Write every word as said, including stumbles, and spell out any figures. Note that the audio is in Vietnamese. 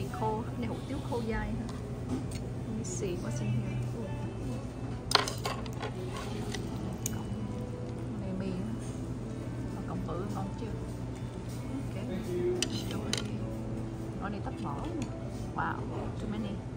mì khô, cái này hủ tiếu khô dai hả? Let me see what's in here. Này mì nó cộng bự ngon chưa? Ok. Ở đây tách bỏ. Wow, too many.